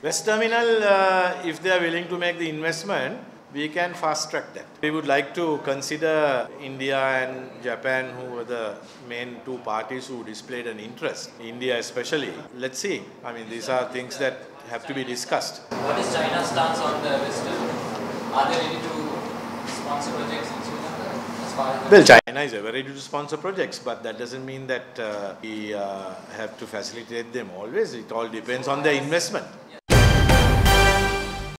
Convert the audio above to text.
West Terminal, if they are willing to make the investment, we can fast track that. We would like to consider India and Japan, who were the main two parties who displayed an interest, India especially. Let's see. I mean, these are things that have to be discussed. What is China's stance on the West Terminal? Are they ready to sponsor projects in Sri Lanka? Well, China is ever ready to sponsor projects, but that doesn't mean that we have to facilitate them always. It all depends on their investment.